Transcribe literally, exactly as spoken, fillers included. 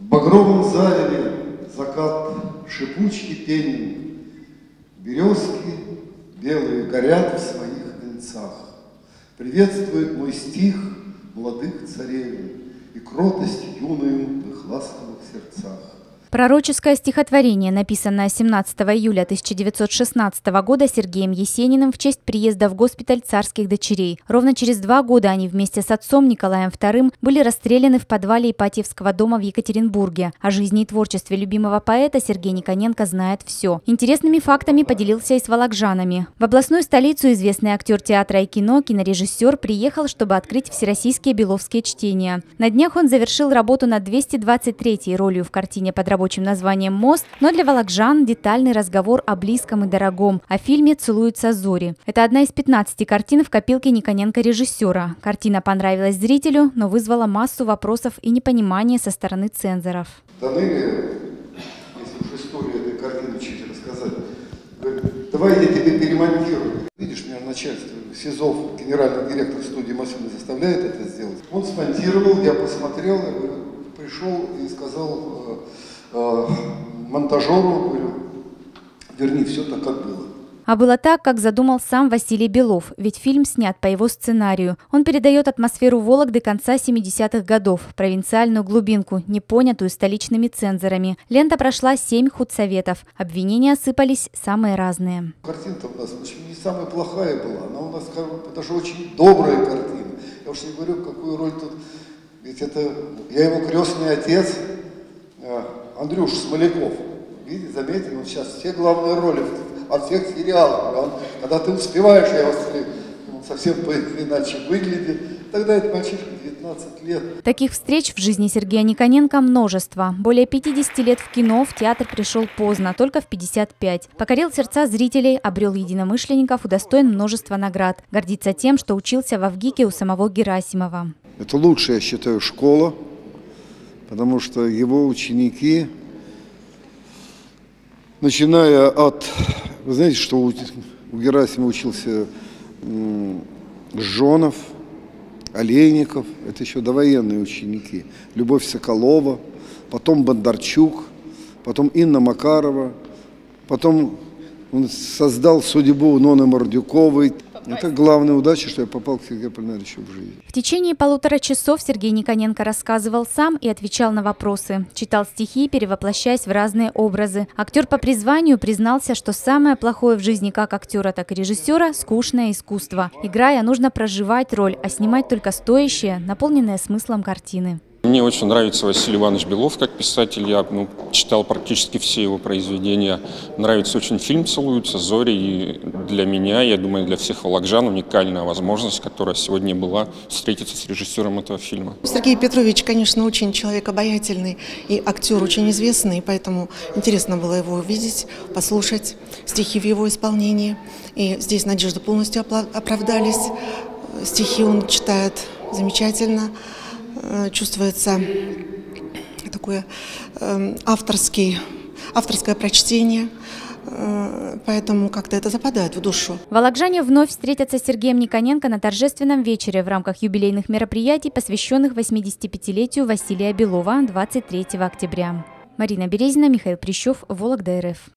В багровом зареве закат шипучий пенен, березки белые горят в своих венцах. Приветствует мой стих молодых царевен и кротость юную в их ласковых сердцах. Пророческое стихотворение, написанное семнадцатого июля тысяча девятьсот шестнадцатого года Сергеем Есениным в честь приезда в госпиталь царских дочерей. Ровно через два года они вместе с отцом Николаем вторым были расстреляны в подвале Ипатьевского дома в Екатеринбурге. О жизни и творчестве любимого поэта Сергей Никоненко знает все. Интересными фактами поделился и с волокжанами. В областную столицу известный актер театра и кино, кинорежиссер приехал, чтобы открыть всероссийские беловские чтения. На днях он завершил работу над двести двадцать третьей ролью в картине под рабочим названием «Мост», но для волокжан детальный разговор о близком и дорогом, о фильме «Целуются зори». Это одна из пятнадцати картин в копилке Никоненко-режиссера. Картина понравилась зрителю, но вызвала массу вопросов и непонимания со стороны цензоров. Данелия, если уж историю этой картины чуть рассказать, говорит: давай я тебе перемонтирую. Видишь, меня начальство, Сизов, генеральный директор студии Масюна, заставляет это сделать. Он смонтировал, я посмотрел, я говорю, пришел и сказал э, монтажеру, говорю, верни все так, как было. А было так, как задумал сам Василий Белов, ведь фильм снят по его сценарию. Он передает атмосферу Вологды конца семидесятых годов, провинциальную глубинку, непонятую столичными цензорами. Лента прошла семь худсоветов. Обвинения осыпались самые разные. Картина-то у нас очень не самая плохая была, она у нас даже очень добрая картина. Я уж не говорю, какую роль тут, ведь это, я его крестный отец, Андрюш Смоляков. Видите, заметили, он сейчас все главные роли от всех сериалов. Он, когда ты успеваешь, я вас он совсем иначе выглядит. Тогда этот мальчишка девятнадцать лет. Таких встреч в жизни Сергея Никоненко множество. Более пятидесяти лет в кино, в театр пришел поздно, только в пятьдесят пять. Покорил сердца зрителей, обрел единомышленников, удостоен множества наград. Гордится тем, что учился в Авгике у самого Герасимова. Это лучшая, я считаю, школа, потому что его ученики, начиная от, вы знаете, что у, у Герасимова учился Жонов, Олейников, это еще довоенные ученики, Любовь Соколова, потом Бондарчук, потом Инна Макарова, потом он создал судьбу Ноны Мордюковой. Это главная удача, что я попал к Сергею Аполлинарьевичу в жизнь. В течение полутора часов Сергей Никоненко рассказывал сам и отвечал на вопросы. Читал стихи, перевоплощаясь в разные образы. Актер по призванию признался, что самое плохое в жизни как актера, так и режиссера – скучное искусство. Играя, нужно проживать роль, а снимать только стоящие, наполненные смыслом картины. Мне очень нравится Василий Иванович Белов как писатель. Я ну, читал практически все его произведения. Нравится очень фильм «Целуются зори». И для меня, я думаю, для всех волокжан уникальная возможность, которая сегодня была, встретиться с режиссером этого фильма. Сергей Петрович, конечно, очень человек обаятельный и актер очень известный, поэтому интересно было его увидеть, послушать стихи в его исполнении. И здесь надежды полностью оправдались. Стихи он читает замечательно. Чувствуется такое э, авторский, авторское прочтение, э, поэтому как-то это западает в душу. Волокжане вновь встретятся с Сергеем Никоненко на торжественном вечере в рамках юбилейных мероприятий, посвященных восьмидесятипятилетию Василия Белова двадцать третьего октября. Марина Березина, Михаил Прищев, Вологда эр эф.